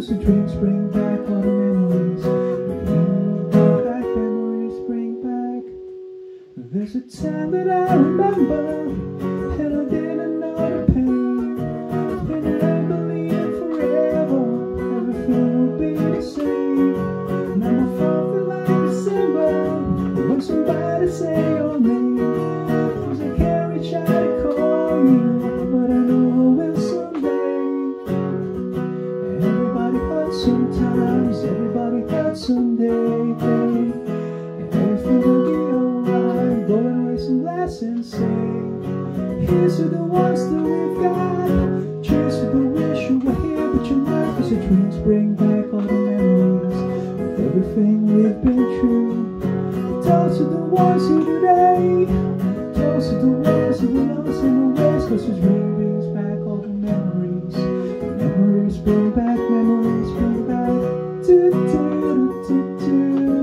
'cause the drinks bring back all the memories. Bring back memories, bring back. There's a time that I remember, and I didn't know the pain. When I believed forever, everything would be the same. Now my phone feel like December when somebody say your name. 'Cause I can't reach out to call you, but I know I will someday. Everybody hurts sometimes, everybody hurts someday. Everything will be alright. Go and raise some glass and say, here's to the ones that we've got. Cheers to the wish you were here but you're not. 'Cause the drinks bring back all the memories of everything we've been through. Toast to the ones here today. Toast to the ones who were lost in the ways. 'Cause the drink brings back all the memories. Memories bring back, memories bring back. Do, do, do, do, do.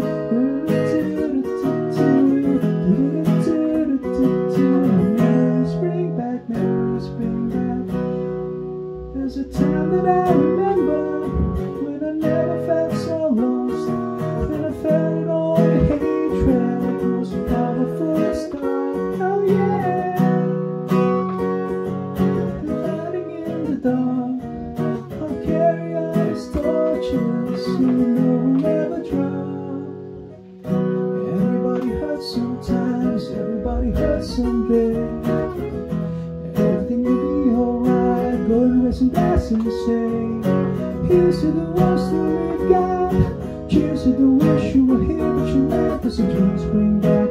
There's a time that I remember when I never felt so lost, when I felt all the hatred was powerful as stuff. Oh yeah, lighting in the dark, I'll carry out these torches so you know we'll never drop. Everybody hurts sometimes, everybody hurts someday. Everything will be alright. Go and raise some glass and say, here's to the ones that we've got. Cheers to the wish you were here but you're not. 'Cause the drinks bring back